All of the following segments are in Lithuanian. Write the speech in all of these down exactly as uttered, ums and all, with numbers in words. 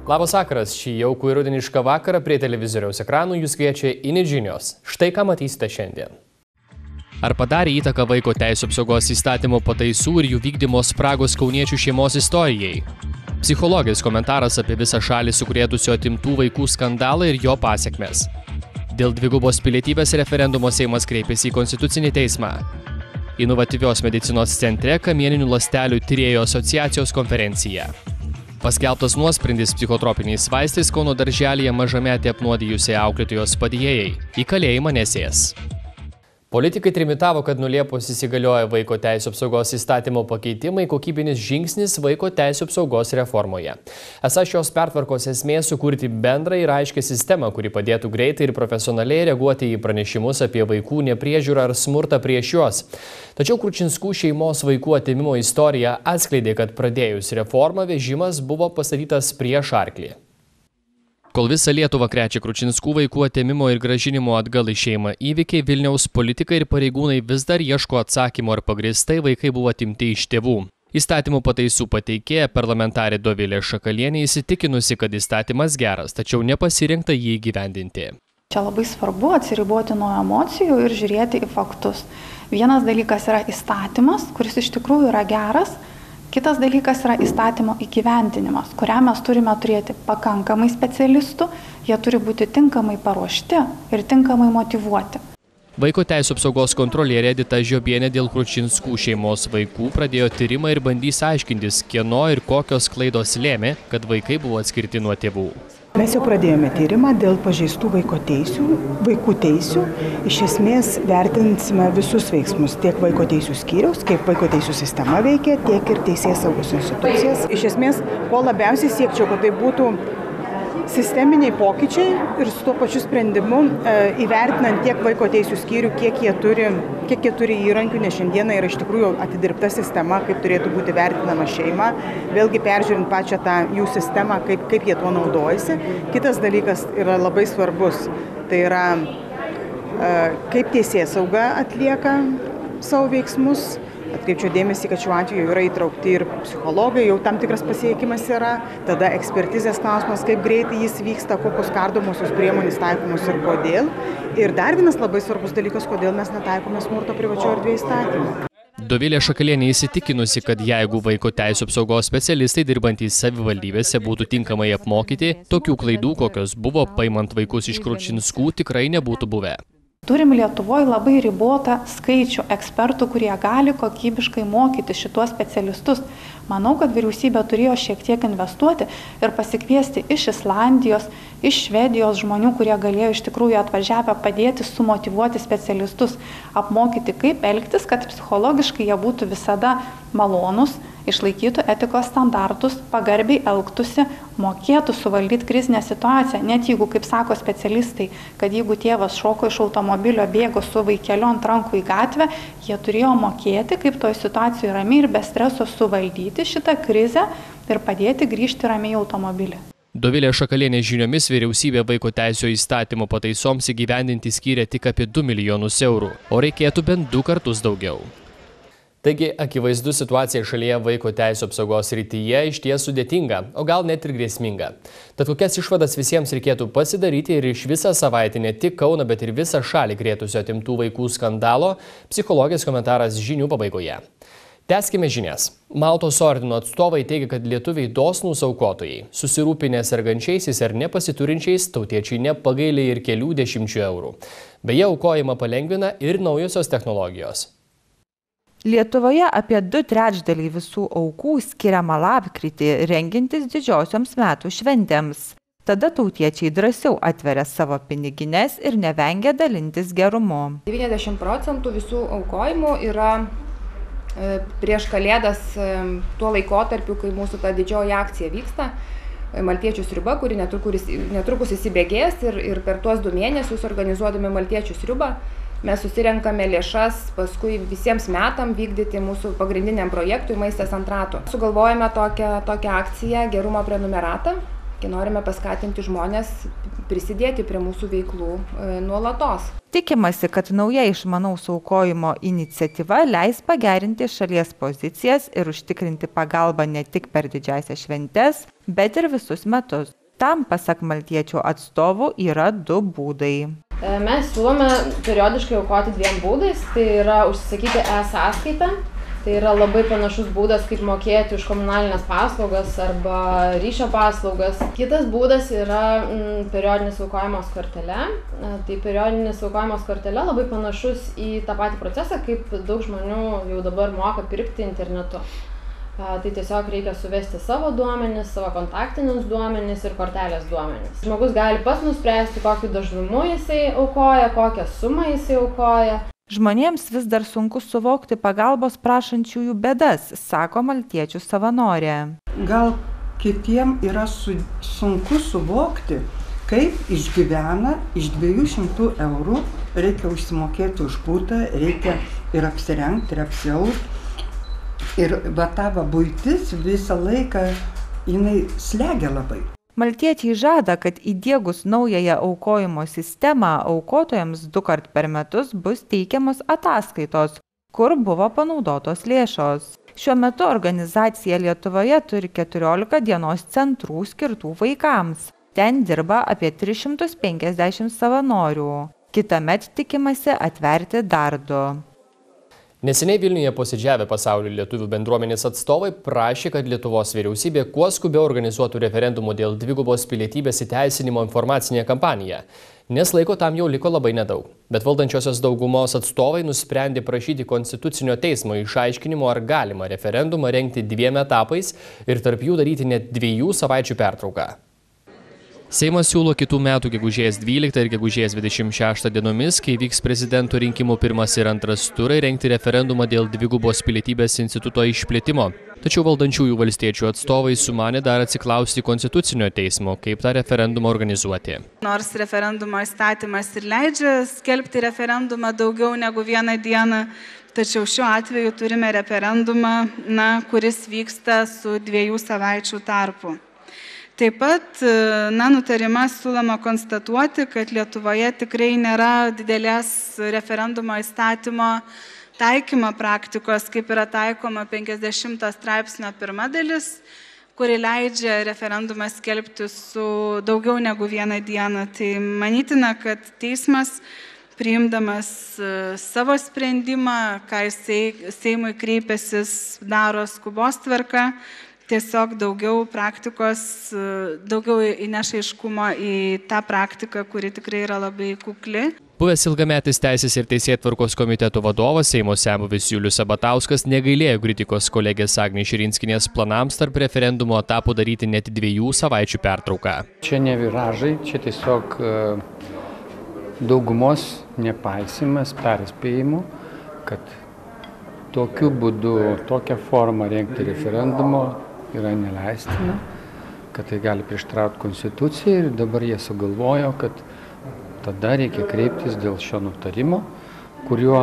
Labas vakaras, šį jaukų ir rudenišką vakarą prie televizoriaus ekranų jūs kviečia Init žinios. Štai ką matysite šiandien. Ar padarė įtaką vaiko teisių apsaugos įstatymo pataisų ir jų vykdymo spragos kauniečių šeimos istorijai? Psichologės komentaras apie visą šalį sukrėtusio atimtų vaikų skandalą ir jo pasekmes. Dėl dvigubos pilietybės referendumo Seimas kreipėsi į Konstitucinį teismą. Inovatyvios medicinos centre kamieninių ląstelių tyrėjų asociacijos konferencija. Paskelbtas nuosprendis psichotropiniais vaistais Kauno darželyje mažametę apnuodijusiai auklėtojos padėjėjai. Į kalėjimą nesės. Politikai trimitavo, kad nuo Liepos įsigalioja vaiko teisių apsaugos įstatymo pakeitimai kokybinis žingsnis vaiko teisių apsaugos reformoje. Esą šios pertvarkos esmė sukurti bendrą ir aiškią sistemą, kuri padėtų greitai ir profesionaliai reaguoti į pranešimus apie vaikų nepriežiūrą ar smurtą prieš juos. Tačiau Kručinskų šeimos vaikų atėmimo istorija atskleidė, kad pradėjus reformą vežimas buvo pastatytas prieš arklį. Kol visą Lietuvą krečia Kručinskų vaikų atėmimo ir gražinimo atgal į šeimą įvykiai, Vilniaus politikai ir pareigūnai vis dar ieško atsakymo, ar pagrįstai vaikai buvo atimti iš tėvų. Įstatymų pataisų pateikėja parlamentarė Dovilė Šakalienė įsitikinusi, kad įstatymas geras, tačiau nepasirinkta jį įgyvendinti. Čia labai svarbu atsiriboti nuo emocijų ir žiūrėti į faktus. Vienas dalykas yra įstatymas, kuris iš tikrųjų yra geras. Kitas dalykas yra įstatymo įgyvendinimas, kurią mes turime turėti pakankamai specialistų, jie turi būti tinkamai paruošti ir tinkamai motyvuoti. Vaiko teisių apsaugos kontrolierė Edita Žiobienė dėl Kručinskų šeimos vaikų pradėjo tyrimą ir bandys aiškintis, kieno ir kokios klaidos lėmė, kad vaikai buvo atskirti nuo tėvų. Mes jau pradėjome tyrimą dėl pažeistų vaiko teisių, vaikų teisių. Iš esmės vertinsime visus veiksmus, tiek vaiko teisių skyriaus, kaip vaiko teisių sistema veikia, tiek ir teisėsaugos institucijas. Iš esmės, ko labiausiai siekčiau, kad tai būtų sisteminiai pokyčiai ir su tuo pačiu sprendimu e, įvertinant tiek vaiko teisių skyrių, kiek jie turi, kiek jie turi įrankių, nes šiandieną yra iš tikrųjų atidirbta sistema, kaip turėtų būti vertinama šeima, vėlgi peržiūrint pačią tą jų sistemą, kaip, kaip jie tuo naudojasi. Kitas dalykas yra labai svarbus, tai yra e, kaip teisėsauga atlieka savo veiksmus. Atkreipčiau dėmesį, kad šiuo atveju yra įtraukti ir psichologai, jau tam tikras pasiekimas yra, tada ekspertizės klausimas, kaip greitai jis vyksta, kokios kardomosios priemonės taikomos ir kodėl. Ir dar vienas labai svarbus dalykas, kodėl mes netaikome smurto privačioje erdvėje įstatymą. Dovilė Šakalienė įsitikinusi, kad jeigu vaiko teisių apsaugos specialistai dirbantys savivaldybėse būtų tinkamai apmokyti, tokių klaidų, kokios buvo paimant vaikus iš Kručinskų, tikrai nebūtų buvę. Turim Lietuvoje labai ribotą skaičių ekspertų, kurie gali kokybiškai mokyti šituos specialistus. Manau, kad vyriausybė turėjo šiek tiek investuoti ir pasikviesti iš Islandijos, iš Švedijos žmonių, kurie galėjo iš tikrųjų atvažiavę padėti sumotyvuoti specialistus, apmokyti, kaip elgtis, kad psichologiškai jie būtų visada malonus, išlaikytų etikos standartus, pagarbiai elgtųsi, mokėtų suvaldyti krizinę situaciją, net jeigu, kaip sako specialistai, kad jeigu tėvas šoko iš automobilio, bėgo su vaikeliu ant rankų į gatvę, jie turėjo mokėti, kaip toj situacijoje ramiai ir be streso suvaldyti šitą krizę ir padėti grįžti ramiai į automobilį. Dovilė Šakalienė žiniomis vyriausybė vaiko teisių įstatymo pataisoms įgyvendinti skyrė tik apie du milijonus eurų, o reikėtų bent du kartus daugiau. Taigi, akivaizdu situacija šalyje vaiko teisių apsaugos srityje išties sudėtinga, o gal net ir grėsminga. Tad kokias išvadas visiems reikėtų pasidaryti ir iš visą savaitę ne tik Kauną, bet ir visą šalį krėtusio atimtų vaikų skandalo, psichologės komentaras žinių pabaigoje. Tęskime žinias. Maltos ordino atstovai teigia, kad lietuviai dosnūs aukotojai, susirūpinę sergančiaisiais ar nepasiturinčiais, tautiečiai nepagailė ir kelių dešimčių eurų. Beje, aukojimą palengvina ir naujosios technologijos. Lietuvoje apie du trečdaliai visų aukų skiriama lapkritį, rengintis didžiosioms metų šventėms. Tada tautiečiai drąsiau atveria savo pinigines ir nevengia dalintis gerumu. devyniasdešimt procentų visų aukojimų yra prieš Kalėdas tuo laikotarpiu, kai mūsų ta didžioji akcija vyksta. Maltiečių sriuba, kuri netrukus, netrukus įsibėgės ir, ir per tuos du mėnesius organizuodami maltiečių sriubą mes susirenkame lėšas paskui visiems metam vykdyti mūsų pagrindiniam projektui Maistas ant ratų. Sugalvojame tokią, tokią akciją Gerumo prenumeratą. Norime paskatinti žmonės prisidėti prie mūsų veiklų nuolatos. Tikimasi, kad nauja išmanaus aukojimo iniciatyva leis pagerinti šalies pozicijas ir užtikrinti pagalbą ne tik per didžiąsias šventes, bet ir visus metus. Tam, pasak maltiečių atstovų, yra du būdai. Mes siūlome periodiškai aukoti dviem būdais, tai yra užsisakyti e-sąskaitą. Tai yra labai panašus būdas, kaip mokėti už komunalinės paslaugas arba ryšio paslaugas. Kitas būdas yra mm, periodinis aukojimos kortele. Tai periodinis aukojimos kortele labai panašus į tą patį procesą, kaip daug žmonių jau dabar moka pirkti internetu. Tai tiesiog reikia suvesti savo duomenis, savo kontaktinius duomenis ir kortelės duomenis. Žmogus gali pats nuspręsti, kokiu dažnumu jisai aukoja, kokią sumą jisai aukoja. Žmonėms vis dar sunku suvokti pagalbos prašančiųjų bėdas, sako maltiečių savanorė. Gal kitiem yra su, sunku suvokti, kaip išgyvena iš dviejų šimtų eurų, reikia užsimokėti už butą, reikia ir apsirengti, ir apsiaut. Ir va tavo buitis visą laiką jinai slegia labai. Maltiečiai žada, kad įdiegus naująją aukojimo sistemą aukotojams du kart per metus bus teikiamos ataskaitos, kur buvo panaudotos lėšos. Šiuo metu organizacija Lietuvoje turi keturiolika dienos centrų skirtų vaikams. Ten dirba apie tris šimtus penkiasdešimt savanorių. Kitąmet tikimasi atverti dar du. Neseniai Vilniuje posėdžiavę pasaulio lietuvių bendruomenės atstovai prašė, kad Lietuvos vyriausybė kuo skubiau organizuotų referendumų dėl dvigubos pilietybės įteisinimo informacinę kampaniją, nes laiko tam jau liko labai nedaug. Bet valdančiosios daugumos atstovai nusprendė prašyti Konstitucinio teismo išaiškinimo, ar galima referendumą rengti dviem etapais ir tarp jų daryti net dviejų savaičių pertrauką. Seimas siūlo kitų metų gegužės dvyliktą ir gegužės dvidešimt šeštą dienomis, kai vyks prezidento rinkimų pirmas ir antras turai, rengti referendumą dėl dvigubos pilietybės instituto išplėtimo. Tačiau valdančiųjų valstiečių atstovai sumanė dar atsiklausti Konstitucinio teismo, kaip tą referendumą organizuoti. Nors referendumo įstatymas ir leidžia skelbti referendumą daugiau negu vieną dieną, tačiau šiuo atveju turime referendumą, na, kuris vyksta su dviejų savaičių tarpu. Taip pat, na, nutarime siūloma konstatuoti, kad Lietuvoje tikrai nėra didelės referendumo įstatymo taikymo praktikos, kaip yra taikoma penkiasdešimto straipsnio pirma dalis, kuri leidžia referendumą skelbti su daugiau negu vieną dieną. Tai manytina, kad teismas, priimdamas savo sprendimą, ką jisai Seimui kreipęsis daro skubos tvarka, tiesiog daugiau praktikos, daugiau įneša aiškumo į tą praktiką, kuri tikrai yra labai kukli. Buvęs ilgametis Teisės ir Teisėtvarkos komiteto vadovas Seimo senbuvis Julius Sabatauskas negailėjo kritikos kolegės Agnės Širinskienės planams tarp referendumo etapų daryti net dviejų savaičių pertrauką. Čia ne viražai, čia tiesiog daugumos nepaisimas, perspėjimų, kad tokiu būdu, tokią formą rengti referendumo yra neleistina, kad tai gali prieštarauti Konstitucijai ir dabar jie sugalvojo, kad tada reikia kreiptis dėl šio nutarimo, kuriuo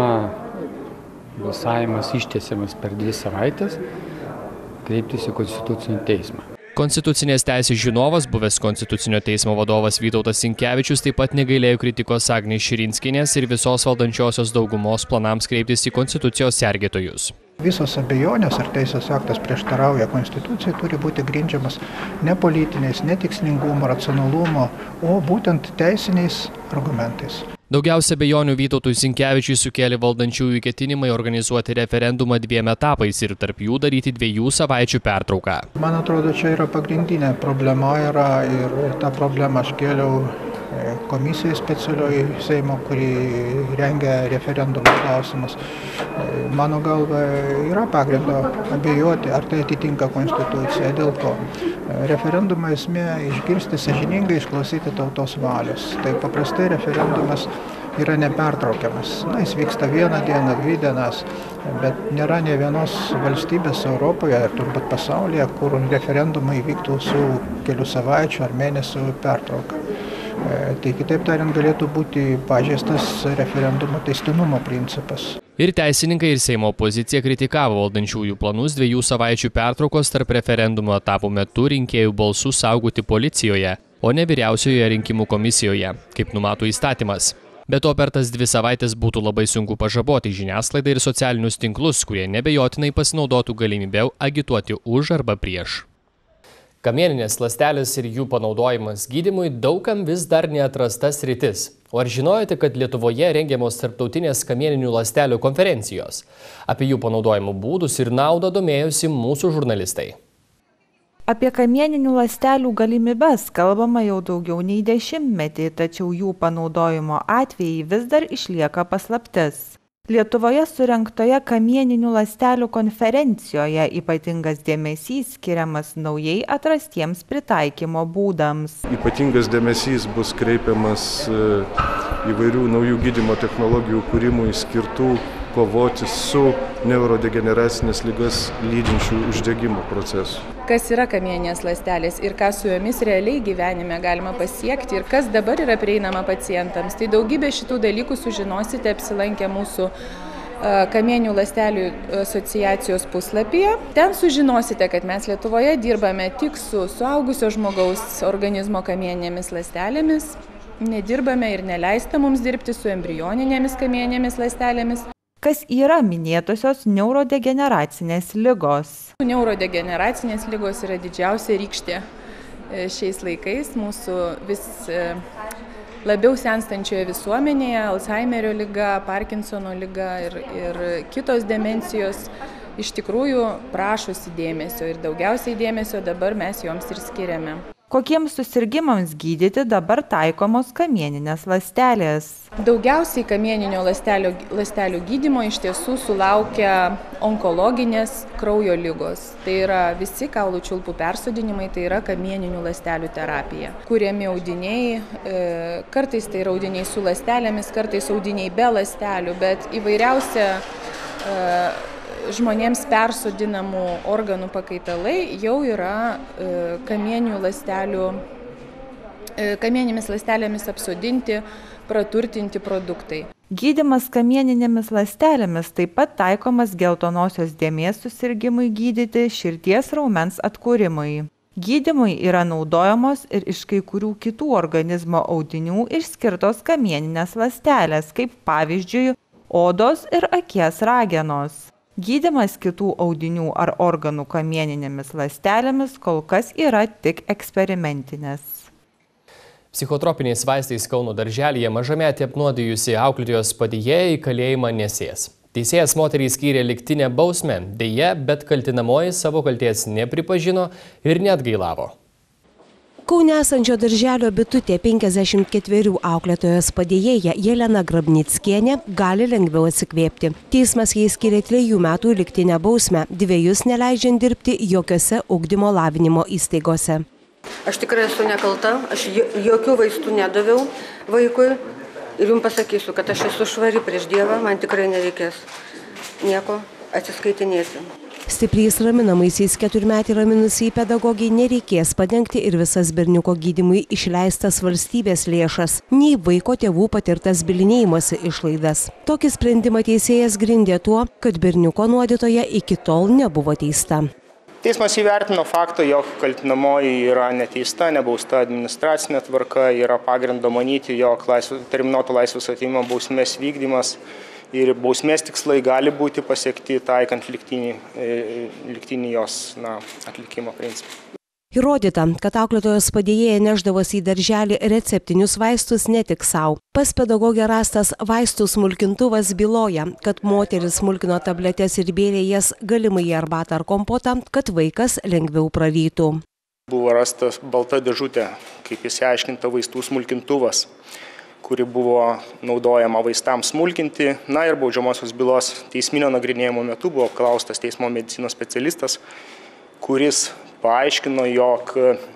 balsavimas ištiesiamas per dvi savaitės, kreiptis į Konstitucinį teismą. Konstitucinės teisės žinovas, buvęs Konstitucinio teismo vadovas Vytautas Sinkevičius taip pat negailėjo kritikos Agnės Širinskienės ir visos valdančiosios daugumos planams kreiptis į Konstitucijos sergėtojus. Visos abejonės, ar teisės aktas prieštarauja Konstitucijai, turi būti grindžiamas ne politiniais, ne tikslingumo, racionalumo, o būtent teisiniais argumentais. Daugiausia abejonių Vytautui Sinkevičiui sukėlė valdančiųjų ketinimai organizuoti referendumą dviem etapais ir tarp jų daryti dviejų savaičių pertrauką. Man atrodo, čia yra pagrindinė problema yra ir tą problemą aš kėliau komisijai specialioj Seimo, kuri rengia referendumo klausimus. Mano galva yra pagrindo abejoti, ar tai atitinka Konstituciją, dėl ko. Referendumo esmė išgirsti sąžiningai, išklausyti tautos valios. Tai paprastai referendumas yra nepertraukiamas. Na, jis vyksta vieną dieną, dvi dienas, bet nėra ne vienos valstybės Europoje ir turbūt pasaulyje, kur referendumai vyktų su kelių savaičių ar mėnesių pertrauka. Tai kitaip tariant galėtų būti pažeistas referendumo teistinumo principas. Ir teisininkai, ir Seimo opozicija kritikavo valdančiųjų planus dviejų savaičių pertraukos tarp referendumo etapų metu rinkėjų balsų saugoti policijoje, o ne vyriausioje rinkimų komisijoje, kaip numato įstatymas. Be to, per tas dvi savaitės būtų labai sunku pažaboti žiniasklaidą ir socialinius tinklus, kurie nebejotinai pasinaudotų galimybę agituoti už arba prieš. Kamieninės ląstelės ir jų panaudojimas gydymui daugam vis dar neatrasta sritis. O ar žinojote, kad Lietuvoje rengiamos tarptautinės kamieninių ląstelių konferencijos? Apie jų panaudojimo būdus ir naudą domėjosi mūsų žurnalistai. Apie kamieninių ląstelių galimybes kalbama jau daugiau nei dešimtmetį, tačiau jų panaudojimo atvejai vis dar išlieka paslaptis. Lietuvoje surengtoje kamieninių ląstelių konferencijoje ypatingas dėmesys skiriamas naujai atrastiems pritaikymo būdams. Ypatingas dėmesys bus kreipiamas įvairių naujų gydymo technologijų kūrimui skirtų kovoti su neurodegeneracinės ligas lydinčių uždegimo procesu. Kas yra kamieninės ląstelės ir ką su jomis realiai gyvenime galima pasiekti ir kas dabar yra prieinama pacientams. Tai daugybė šitų dalykų sužinosite apsilankę mūsų kamieninių ląstelių asociacijos puslapyje. Ten sužinosite, kad mes Lietuvoje dirbame tik su suaugusio žmogaus organizmo kamieninėmis ląstelėmis. Nedirbame ir neleista mums dirbti su embrioninėmis kamieninėmis ląstelėmis. Kas yra minėtosios neurodegeneracinės ligos? Neurodegeneracinės ligos yra didžiausia rykštė šiais laikais mūsų vis labiau senstančioje visuomenėje. Alzheimerio liga, Parkinsono liga ir, ir kitos demencijos iš tikrųjų prašosi dėmesio ir daugiausiai dėmesio dabar mes joms ir skiriame. Kokiems susirgimams gydyti dabar taikomos kamieninės ląstelės? Daugiausiai kamieninio ląstelių, ląstelių gydymo iš tiesų sulaukia onkologinės kraujo ligos. Tai yra visi kaulų čiulpų persodinimai, tai yra kamieninių ląstelių terapija. Kuriami audiniai, e, kartais tai yra audiniai su ląstelėmis, kartais audiniai be ląstelių, bet įvairiausia e, žmonėms persodinamų organų pakaitalai jau yra e, kamieninių ląstelių, e, kamieninėmis ląstelėmis apsodinti, praturtinti produktai. Gydymas kamieninėmis ląstelėmis taip pat taikomas geltonosios dėmės susirgimui gydyti, širdies raumens atkūrimui. Gydymui yra naudojamos ir iš kai kurių kitų organizmo audinių išskirtos kamieninės ląstelės, kaip pavyzdžiui odos ir akies ragenos. Gydymas kitų audinių ar organų kamieninėmis ląstelėmis kol kas yra tik eksperimentinės. Psichotropiniais vaistais Kauno darželyje mažametį apnuodijusi auklėtojos padėjėja į kalėjimą nesės. Teisėjas moteriai skyrė lygtinę bausmę, deja, bet kaltinamoji savo kaltės nepripažino ir neatgailavo. Kaune esančio darželio bitutė penkiasdešimt ketverių auklėtojos padėjėja Jelena Grabnickienė gali lengviau atsikvėpti. Teismas jai skyrė trejų metų lygtinę bausmę, dviejus neleidžiant dirbti jokiose ugdymo lavinimo įstaigose. Aš tikrai esu nekalta, aš jokių vaistų nedaviau vaikui ir jums pasakysiu, kad aš esu švari prieš Dievą, man tikrai nereikės nieko atsiskaitinėti. Stipriais raminamaisiais keturmetį raminusiai pedagogiai nereikės padengti ir visas berniuko gydymui išleistas valstybės lėšas, nei vaiko tėvų patirtas bylinėjimosi išlaidas. Tokį sprendimą teisėjas grindė tuo, kad berniuko nuodytoja iki tol nebuvo teista. Teismas įvertino faktą, jog kaltinamoji yra neteista, nebausta administracinė tvarka, yra pagrindo manyti, jog laisvės, terminuoto laisvės atėmimo bausmės vykdymas ir bausmės tikslai gali būti pasiekti taikant lygtinį, lygtinį jos na, atlikimo principą. Įrodyta, kad auklėtojos padėjėja nešdavosi į darželį receptinius vaistus ne tik savo. Pas pedagogę rastas vaistų smulkintuvas byloja, kad moteris smulkino tabletes ir bėrė jas galimai į arbatą ar kompotą, kad vaikas lengviau prarytų. Buvo rastas balta dėžutė, kaip išsiaiškinta, vaistų smulkintuvas, kuri buvo naudojama vaistams smulkinti. Na ir baudžiamosios bylos teisminio nagrinėjimo metu buvo apklaustas teismo medicinos specialistas, kuris paaiškino, jog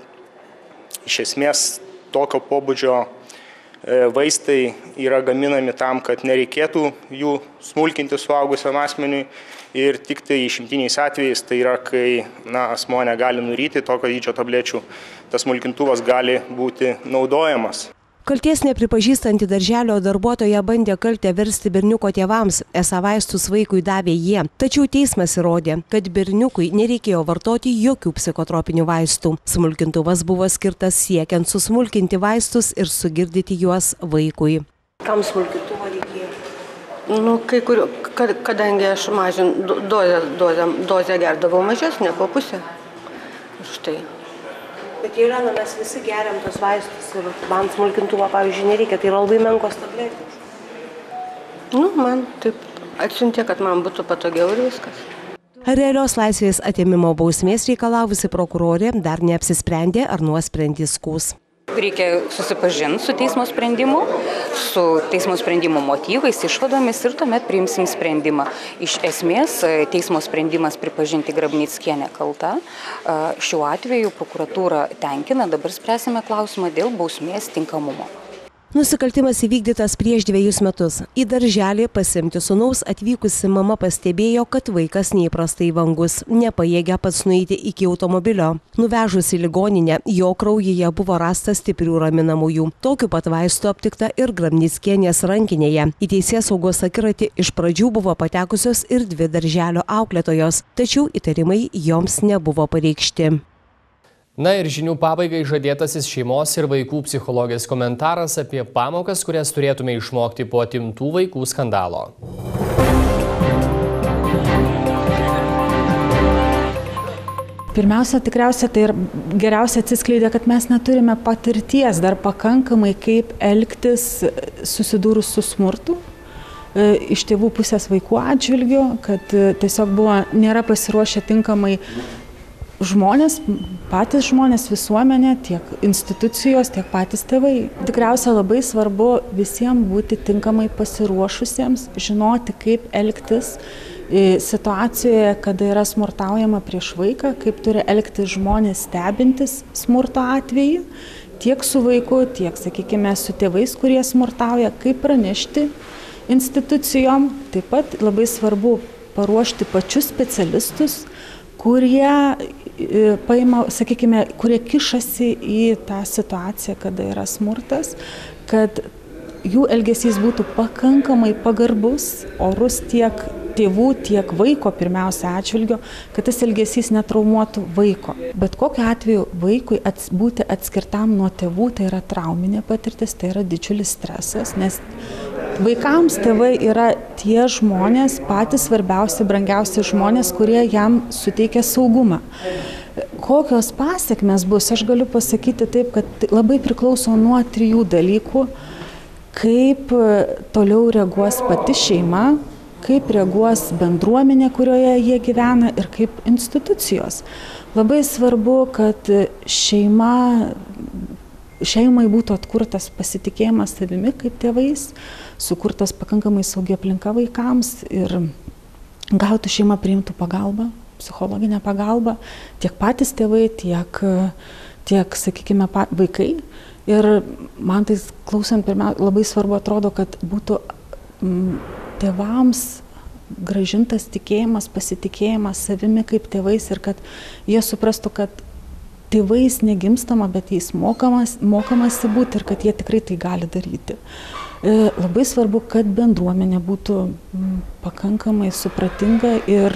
iš esmės tokio pobūdžio vaistai yra gaminami tam, kad nereikėtų jų smulkinti suaugusiam asmeniui ir tik tai išimtiniais atvejais, tai yra, kai na, asmuo negali nuryti tokio dydžio tablečių, tas smulkintuvas gali būti naudojamas. Kalties nepripažįstanti darželio darbuotoja bandė kaltę versti berniuko tėvams, esą vaistus vaikui davė jie. Tačiau teismas įrodė, kad berniukui nereikėjo vartoti jokių psichotropinių vaistų. Smulkintuvas buvo skirtas siekiant susmulkinti vaistus ir sugirdyti juos vaikui. Kam smulkintuvo reikėjo? Nu, kai kur, kadangi aš mažin dozę, dozę, dozę gerdavau mažesnę po pusę. Štai. Bet Jelena, mes visi geriam tos vaistus ir man smulkintuvo, pavyzdžiui, nereikia, tai yra labai menkos tabletės. Nu, man taip atsiuntė, kad man būtų patogiau ir viskas. Realios laisvės atėmimo bausmės reikalavusi prokurorė dar neapsisprendė, ar nuosprendį skųs. Reikia susipažinti su teismo sprendimu, su teismo sprendimo motyvais, išvadomis ir tuomet priimsim sprendimą. Iš esmės, teismo sprendimas pripažinti Grabnickienę kaltą. Šiuo atveju prokuratūra tenkina, dabar spręsime klausimą dėl bausmės tinkamumo. Nusikaltimas įvykdytas prieš dviejus metus. Į darželį pasiimti sūnaus atvykusi mama pastebėjo, kad vaikas neįprastai vangus, nepajėgia pats nueiti iki automobilio. Nuvežus į ligoninę, jo kraujyje buvo rasta stiprių raminamųjų. Tokiu pat vaistu aptikta ir Grabnickienės rankinėje. Į teisėsaugos akiratį iš pradžių buvo patekusios ir dvi darželio auklėtojos, tačiau įtarimai joms nebuvo pareikšti. Na ir žinių pabaigai žadėtasis šeimos ir vaikų psichologijos komentaras apie pamokas, kurias turėtume išmokti po atimtų vaikų skandalo. Pirmiausia, tikriausia, tai ir geriausia atsiskleidė, kad mes neturime patirties dar pakankamai, kaip elgtis susidūrus su smurtu iš tėvų pusės vaikų atžvilgiu, kad tiesiog buvo, nėra pasiruošę tinkamai žmonės, patys žmonės, visuomenė, tiek institucijos, tiek patys tėvai. Tikriausia labai svarbu visiems būti tinkamai pasiruošusiems, žinoti, kaip elgtis situacijoje, kada yra smurtaujama prieš vaiką, kaip turi elgtis žmonės stebintis smurto atveju, tiek su vaiku, tiek, sakykime, su tėvais, kurie smurtauja, kaip pranešti institucijom. Taip pat labai svarbu paruošti pačius specialistus, kurie paima, sakykime, kurie kišasi į tą situaciją, kada yra smurtas, kad jų elgesys būtų pakankamai pagarbus, orus tiek tėvų, tiek vaiko pirmiausia atžvilgio, kad tas elgesys netraumuotų vaiko. Bet kokiu atveju vaikui ats, būti atskirtam nuo tėvų, tai yra trauminė patirtis, tai yra didžiulis stresas, nes vaikams tėvai yra tie žmonės, patys svarbiausi, brangiausi žmonės, kurie jam suteikia saugumą. Kokios pasiekmes bus, aš galiu pasakyti taip, kad labai priklauso nuo trijų dalykų, kaip toliau reaguos pati šeima, kaip reaguos bendruomenė, kurioje jie gyvena ir kaip institucijos. Labai svarbu, kad šeima, šeimai būtų atkurtas pasitikėjimas savimi kaip tėvais, sukurtas pakankamai saugi aplinka vaikams ir gautų šeima priimtų pagalbą, psichologinę pagalbą, tiek patys tėvai, tiek, tiek sakykime, vaikai. Ir man tai klausant, pirmiausia, labai svarbu atrodo, kad būtų m, tėvams grąžintas tikėjimas, pasitikėjimas savimi kaip tėvais ir kad jie suprastų, kad tėvais negimstama, bet jais mokamas, mokamasi būti ir kad jie tikrai tai gali daryti. Labai svarbu, kad bendruomenė būtų pakankamai supratinga ir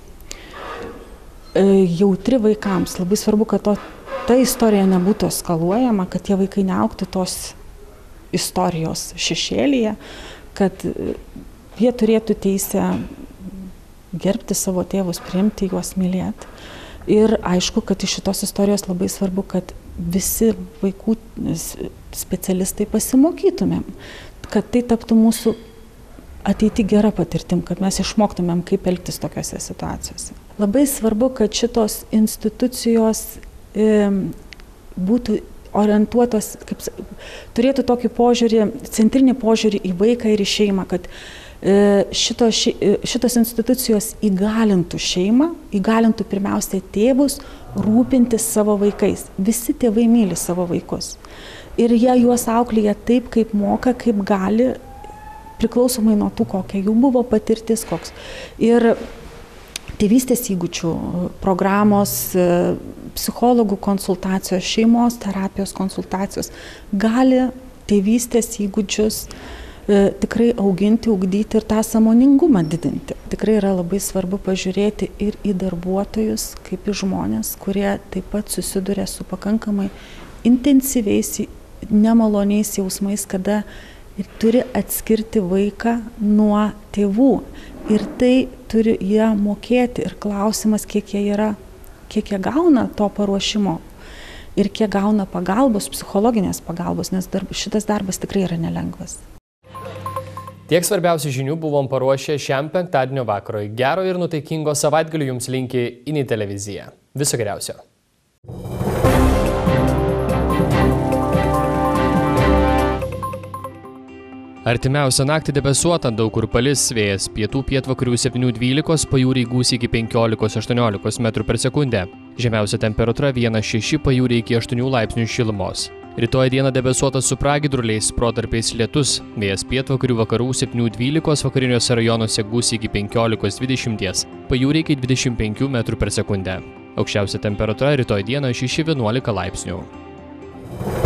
jautri vaikams. Labai svarbu, kad to, ta istorija nebūtų eskaluojama, kad tie vaikai neaugtų tos istorijos šešėlyje, kad jie turėtų teisę gerbti savo tėvus, priimti juos, mylėti. Ir aišku, kad iš šitos istorijos labai svarbu, kad visi vaikų specialistai pasimokytumėm, kad tai taptų mūsų ateity gera patirtim, kad mes išmoktumėm, kaip elgtis tokiose situacijose. Labai svarbu, kad šitos institucijos e, būtų orientuotos, kaip, turėtų tokį požiūrį, centrinį požiūrį į vaiką ir į šeimą, kad Šitos, šitos institucijos įgalintų šeimą, įgalintų pirmiausia tėvus rūpintis savo vaikais. Visi tėvai myli savo vaikus. Ir jie juos auklėja taip, kaip moka, kaip gali, priklausomai nuo tų, kokia jų buvo patirtis, koks. Ir tėvystės įgūdžių programos, psichologų konsultacijos, šeimos terapijos konsultacijos gali tėvystės įgūdžius tikrai auginti, ugdyti ir tą sąmoningumą didinti. Tikrai yra labai svarbu pažiūrėti ir į darbuotojus, kaip į žmonės, kurie taip pat susiduria su pakankamai intensyviais, nemaloniais jausmais, kada turi atskirti vaiką nuo tėvų. Ir tai turi jie mokėti. Ir klausimas, kiek jie yra, kiek jie gauna to paruošimo ir kiek gauna pagalbos, psichologinės pagalbos, nes darb, šitas darbas tikrai yra nelengvas. Tiek svarbiausių žinių buvom paruošę šiam penktadienio vakarui. Gero ir nutaikingo savaitgalio jums linki Ini televizija. Viso geriausio. Artimiausią naktį debesuota, daug kur palis, vėjas pietų pietvakarių septynių dvylikos, pajūriai gūsiai iki penkiolikos aštuoniolikos metrų per sekundę. Žemiausia temperatūra vienas šeši, pajūriai iki aštuonių laipsnių šilumos. Rytoj dieną debesuota su pragiedruliais, protarpiais lietus, vėjas pietvakarių vakarų septynių dvylikos, vakariniuose rajonuose gūsiai iki penkiolikos dvidešimties, pajūriai iki dvidešimt penkių metrų per sekundę. Aukščiausia temperatūra rytoj dieną šeši vienuolika laipsnių.